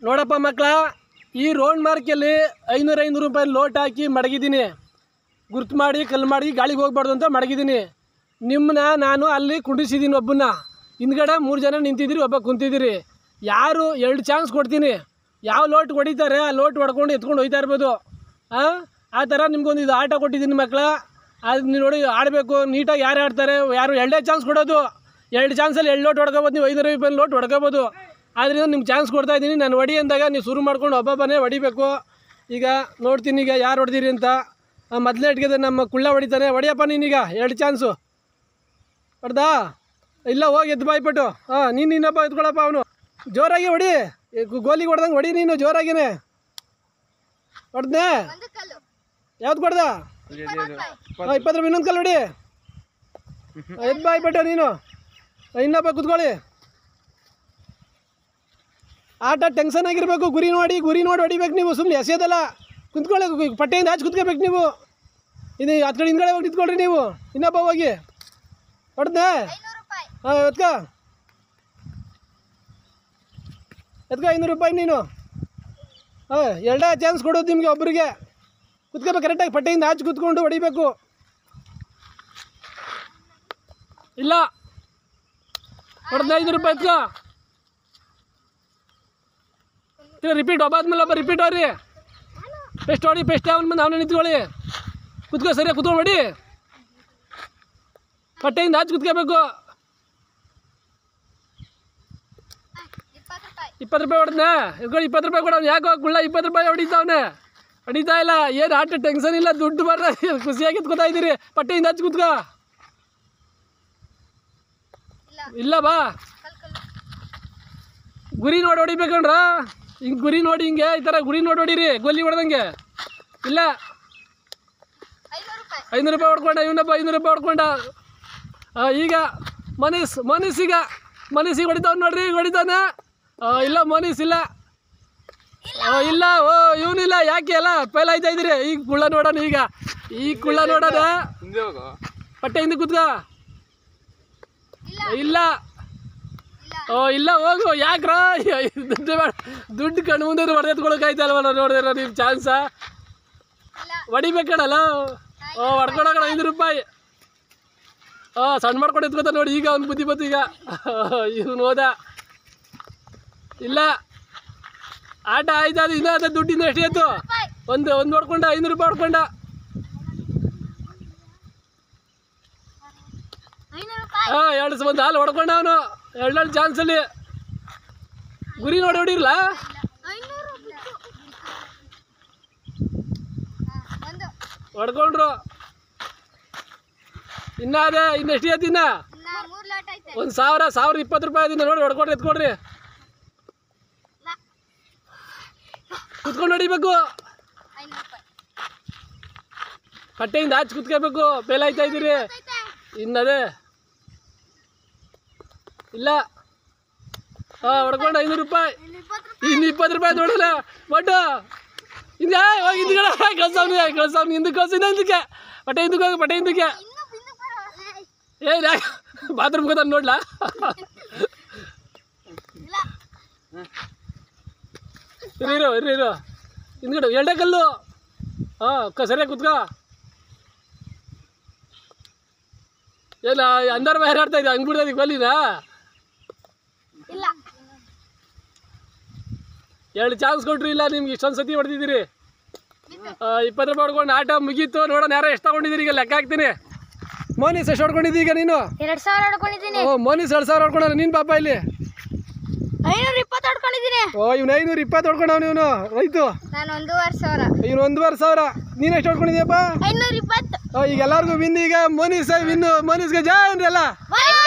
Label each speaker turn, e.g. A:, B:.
A: ನೋಡಪ್ಪ ಮಕ್ಕಳ, ಈ ರೋಡ್ ಮಾರ್ಕಲ್ಲಿ 500 ರೂಪಾಯಿ ಲೋಟ್ ಹಾಕಿ ಮಡಗಿದ್ದೀನಿ. ಗುರ್ತು ಮಾಡಿ ಕಲ್ಲು ಮಾಡಿ ಗಾಳಿಗೆ ಹೋಗ್ಬಾರ್ದು ಅಂತ ಮಡಗಿದ್ದೀನಿ. ನಿಮ್ಮನ್ನ ನಾನು ಅಲ್ಲಿ ಕುಂಡಿಸಿದ್ದೀನಿ. ಒಬ್ಬನ್ನ ಹಿಂದ್ಗಡೆ 3 ಜನ ನಿಂತಿದ್ದೀರಿ, ಒಬ್ಬ ಕುಂತಿದ್ದೀರಿ. ಯಾರು 2 ಚಾನ್ಸ್ ಕೊಡ್ತೀನಿ. ಯಾವ ಲೋಟ್ ಹೊಡಿತಾರೆ ಆ ಲೋಟ್ ಹೊಡ್ಕೊಂಡು ಎತ್ಕೊಂಡು ಹೋಗ್ತಾ ಇರ್ಬೋದು. ಆ ಥರ ನಿಮ್ಗೊಂದು ಇದು ಆಟ ಕೊಟ್ಟಿದ್ದೀನಿ ಮಕ್ಕಳ. ಅದು ನೋಡಿ ಆಡಬೇಕು ನೀಟಾಗಿ. ಯಾರು ಆಡ್ತಾರೆ, ಯಾರು 2 ಚಾನ್ಸ್ ಕೊಡೋದು. 2 ಚಾನ್ಸಲ್ಲಿ 2 ಲೋಟ್ ಹೊಡ್ಕೋಬೋದು. ನೀವು 500 ರೂಪಾಯಿ ಲೋಟ್ ಹೊಡ್ಕೋಬೋದು. ಆದ್ದರಿಂದ ನಿಮ್ಗೆ ಚಾನ್ಸ್ ಕೊಡ್ತಾಯಿದ್ದೀನಿ. ನಾನು ಹೊಡಿ ಅಂದಾಗ ನೀವು ಶುರು ಮಾಡ್ಕೊಂಡು ಒಬ್ಬೊಬ್ಬನೇ ಹೊಡಿಬೇಕು. ಈಗ ನೋಡ್ತೀನಿ ಈಗ ಯಾರು ಹೊಡೆದಿರಿ ಅಂತ. ಮೊದಲೇ ಇಟ್ಕಿದ್ರೆ ನಮ್ಮ ಕುಳ್ಳ ಹೊಡಿತಾನೆ. ಹೊಡಿಯಪ್ಪ ನೀನೀಗ 2 ಚಾನ್ಸು ಹೊಡೆದಾ? ಇಲ್ಲ, ಹೋಗಿ ಎದ್ದು ಬಾಯ್ಬಿಟ್ಟು. ನೀನು ಇನ್ನೊಬ್ಬ ಎತ್ಕೊಳಪ್ಪ. ಅವನು ಜೋರಾಗಿ ಹೊಡಿ, ಗೋಲಿಗೆ ಹೊಡೆದಂಗೆ ಹೊಡಿ. ನೀನು ಜೋರಾಗಿನೇ ಹೊಡೆದ್ನೇ. ಯಾವ್ದು ಕೊಡ್ದ? 20 ರೂಪಾಯಿ ಇನ್ನೊಂದು ಕಲ್ಲು ಹೊಡಿ. ಎದ್ದು ಬಾಯ್ಬಿಟ್ಟು ನೀನು. ಇನ್ನೊಬ್ಬ ಕೂತ್ಕೊಳ್ಳಿ. ಆಟ ಟೆನ್ಷನ್ ಆಗಿರಬೇಕು. ಗುರಿ ನೋಡಿ ಹೊಡಿಬೇಕು. ನೀವು ಸುಮ್ಮನೆ ಎಸೆಯೋದಲ್ಲ. ಕುಂತ್ಕೊಳ್ಳಿ, ಪಟ್ಟೆಯಿಂದ ಆಚೆ ಕುತ್ಕೋಬೇಕು ನೀವು. ಇದು ಹತ್ತು ಕಡೆ ಹಿಂದ್ಗಡೆ ಹೋಗಿ ನಿಂತ್ಕೊಳ್ರಿ ನೀವು. ಇನ್ನೊಬ್ಬ ಹೋಗಿ ಹೊಡೆದ್ನೆ. ಎತ್ಕೊ 500 ರೂಪಾಯಿ ನೀನು. 2 ಚಾನ್ಸ್ ಕೊಡೋದು ನಿಮಗೆ ಒಬ್ಬರಿಗೆ. ಕುತ್ಕೋಬೇಕು ಕರೆಕ್ಟಾಗಿ. ಪಟ್ಟೆಯಿಂದ ಆಚೆ ಕುತ್ಕೊಂಡು ಹೊಡಿಬೇಕು. ಇಲ್ಲ, ಹೊಡೆದ 5 ರೂಪಾಯಿ ಎತ್ಕೊ. ರಿಪೀಟ್ ಒಬ್ಬಾದ್ಮೇಲೆ ಒಬ್ಬ ರಿಪೀಟ್ ಅವ್ರಿ. ಪೆಸ್ಟ್ ಹೊಡಿ, ಪೆಸ್ಟ್ ಅವನ ಬಂದು ಅವನೇ ನಿಂತ್ಕೊಳ್ಳಿ. ಕುತ್ಕೋ, ಸರಿಯಾಗಿ ಕುತ್ಕೊಂಡು ಹೊಡಿ. ಪಟ್ಟೆಯಿಂದ ಆಚೆ ಕುತ್ಕೋಬೇಕು. 20 ರೂಪಾಯಿ ಹೊಡೆದ್ನಾ? ಇದ್ಕೊಂಡು 20 ರೂಪಾಯಿ ಕೊಡೋನು. ಯಾಕೋ ಕುಳ್ಳ 20 ರೂಪಾಯಿ ಹೊಡಿತಾ ಇಲ್ಲ. ಏನು ಆಟ ಟೆನ್ಷನ್ ಇಲ್ಲ, ದುಡ್ಡು ಬರ್ರ, ಖುಷಿಯಾಗಿ ಎತ್ಕೋತಾ ಇದ್ದೀರಿ. ಪಟ್ಟೆಯಿಂದ ಆಚೆ ಕುತ್ಕೋ. ಇಲ್ಲ ಬಾ, ಗುರಿ ನೋಡಿ ಹೊಡಿಬೇಕಂಡ್ರ. ಹಿಂಗೆ ಗುರಿ ನೋಡಿ, ಹಿಂಗೆ ಈ ಥರ ಗುರಿ ನೋಡಿ ಹೊಡೀರಿ, ಗೋಲಿ ಹೊಡೆದಂಗೆ. ಇಲ್ಲ, 500 ರೂಪಾಯಿ ಹೊಡ್ಕೊಂಡ ಇವನಪ್ಪ. 500 ರೂಪಾಯಿ ಹೊಡ್ಕೊಂಡ. ಈಗ ಮನೀಸಿಗೆ ಹೊಡಿತಾವ್ ನೋಡ್ರಿ, ಹೊಡಿತಾನೆ. ಇಲ್ಲ ಮನೀಸ್ ಇಲ್ಲ. ಇಲ್ಲ, ಇವನಿಲ್ಲ. ಯಾಕೆ ಎಲ್ಲ ಫೇಲ್ ಆಯ್ತಾ ಇದ್ದೀರಿ? ಈಗ ಕುಳ್ಳ ನೋಡೋಣ. ಈ ಕುಳ್ಳ ನೋಡೋಣ. ಪಟ್ಟೆ ಹಿಂದೆ ಕೂತ್ಕ. ಇಲ್ಲ, ಇಲ್ಲ, ಹೋಗು. ಯಾಕ್ರ ದುಡ್ಡು ಕಣ್ಣು ಮುಂದೆ ಹೊಡೆದೆತ್ಕೊಳಕಾಯ್ತಲ್ವ? ನೋಡಿದ್ರೆ ನೀವು ಚಾನ್ಸ ಹೊಡಿಬೇಕಣಲ್ಲ. ಹೊಡ್ಕೊಳಕಣ 5 ರೂಪಾಯಿ. ಸಣ್ಣ ಮಾಡ್ಕೊಂಡು ಎತ್ಕೋತ ನೋಡಿ. ಈಗ ಅವ್ನು ಬುದ್ಧಿ ಬಂತು. ಈಗ ಇವನು ಹೋದ. ಇಲ್ಲ, ಆಟ ಆಯ್ತು. ಅದು ಇನ್ನೂ ಅದ ದುಡ್ಡಿಂದ ಎಷ್ಟು ಆಯ್ತು? ಒಂದು ಹೊಡ್ಕೊಂಡ 500 ರೂಪಾಯಿ ಹೊಡ್ಕೊಂಡ. ಒಂದು ಹಾಲು ಹೊಡ್ಕೊಂಡ ಅವನು. 2 ಚಾನ್ಸಲ್ಲಿ ಗುರಿ ನೋಡಿ ಹೊಡಿರ್ಲ. ಹೊಡ್ಕೊಂಡ್ರು. ಇನ್ನ ಅದೇ ಇನ್ನೆಷ್ಟು ಐತಿನ್ನ? 1000 20 ರೂಪಾಯಿ ಅದಿನ್ನ ನೋಡಿ. ಹೊಡ್ಕೊಂಡ್ರಿ, ಎತ್ಕೊಡ್ರಿ. ಕುತ್ಕೊಂಡು ಹೊಡಿಬೇಕು. ಕಟ್ಟೆಯಿಂದ ಆಚೆ ಕುತ್ಕೋಬೇಕು. ಬೇಲೆ ಆಯ್ತಾ ಇದ್ದೀರಿ ಇನ್ನದೇ. ಇಲ್ಲ, ಹೊಡ್ಕೊಂಡು 500 ರೂಪಾಯಿ. ಇನ್ನು 20 ರೂಪಾಯಿ ನೋಡಲ್ಲ. ಬಟ್ಟು ಹಿಂದೆ ಹೋಗಿ ಹಿಂದ್ಗಡೆ ಕಳ್ಸವ್ನಿ ಹಿಂದಕ್ಕೆ ಕಳ್ಸಿನ. ಹಿಂದಕ್ಕೆ ಪಟ್ಟೆ ಹಿಂದಕ್ಕೆ ಹೋಗಿ. ಪಟ್ಟೆ ಹಿಂದಕ್ಕೆ ಬಾತ್ರೂಮ್ ಗೊತ್ತ ನೋಡ್ಲಾ? ಇರೋ ಹಿಂದ್ಗಡೆ 2 ಕಲ್ಲು. ಸರಿಯಾಗಿ ಕುತ್ಕ. ಏನ ಅಂದರ್ ಬೇರೆ ಆಡ್ತಾ ಇದ್ದ? ಹಂಗೆ ಬಿಡ್ತದ ಗೋಲಿನ? 2 ಚಾನ್ಸ್ ಕೊಟ್ರು. ಇಲ್ಲ, ನಿಮ್ಗೆ ಇಷ್ಟೊಂದು ಸತಿ ಹೊಡೆದಿದ್ದೀರಿ. 20 ರೂಪಾಯಿ ಹೊಡ್ಕೊಂಡು ಆಟ ಮುಗೀತು. ನೋಡೋಣ ಯಾರೋ ಎಷ್ಟು ತಗೊಂಡಿದ್ದೀರಿ. ಈಗ ಲೆಕ್ಕ ಹಾಕ್ತೀನಿ. ಮೋನಿಸ್ ಎಷ್ಟು ಹೊಡ್ಕೊಂಡಿದ್ದೀ ಈಗ ನೀನು?
B: 2000 ಹೊಡ್ಕೊಂಡಿದ್ದೀನಿ.
A: ಮೋನಿಸ್ 2000 ಹೊಡ್ಕೊಂಡ. ನೀನು ಪಾಪ ಇಲ್ಲಿ
B: 520 ಹೊಡ್ಕೊಂಡಿದ್ದೀನಿ.
A: ಇವ್ನು 520 ಹೊಡ್ಕೊಂಡವನು. ಇವನು ರೈತು.
B: ನಾನು 1500.
A: ಇವನು 1500. ನೀನು ಎಷ್ಟು ಹೊಡ್ಕೊಂಡಿದ್ದೀಯಪ್ಪ?
B: 520.
A: ಈಗ ಎಲ್ಲರಿಗೂ ವಿನ್. ಈಗ ಮೋನಿಸ್ಗೆ ಜೈ ಅಂದ್ರಲ್ಲ.